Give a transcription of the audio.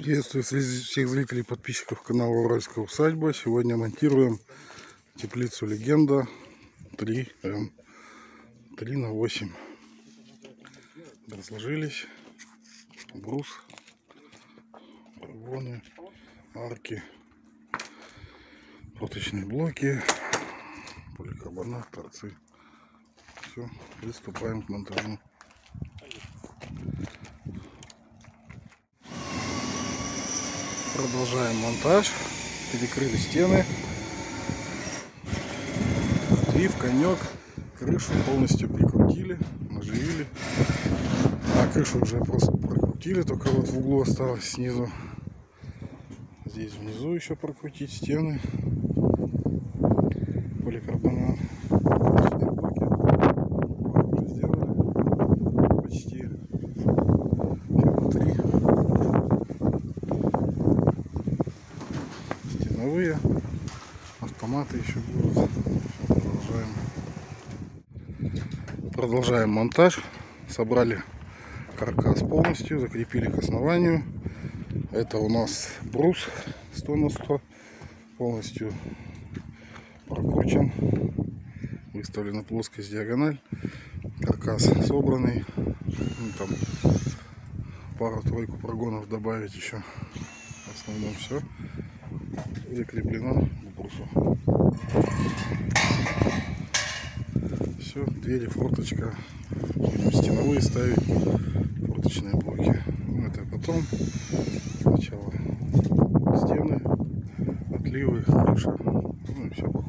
Приветствую всех зрителей и подписчиков канала Уральская усадьба. Сегодня монтируем теплицу Легенда 3/8. Разложились брус, прогоны, арки, проточные блоки, поликарбонат, торцы. Все, приступаем к монтажу. Продолжаем монтаж. Перекрыли стены, лиф, конек, крышу полностью прикрутили, наживили. А крышу уже просто прокрутили, только вот в углу осталось снизу. Здесь внизу еще прокрутить стены, поликарбонат. Сделали почти все внутри. Стеновые автоматы еще будут. Продолжаем монтаж. Собрали каркас полностью, закрепили к основанию. Это у нас брус 100 на 100, полностью прокручен, выставлена плоскость, диагональ. Каркас собранный. Ну, там пару-тройку прогонов добавить еще. В основном все закреплено к брусу. Все, двери, форточка. Будем стеновые ставить, форточные блоки. Ну, это потом. Сначала стены, отливы, крыша. Ну и все.